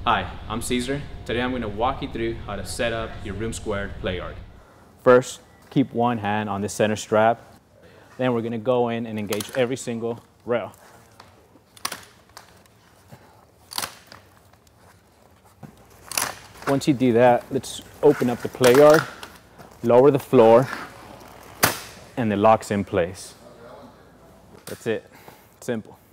Hi, I'm Caesar. Today I'm going to walk you through how to set up your Room² play yard. First, keep one hand on the center strap. Then we're going to go in and engage every single rail. Once you do that, let's open up the play yard, lower the floor, and the lock's in place. That's it. Simple.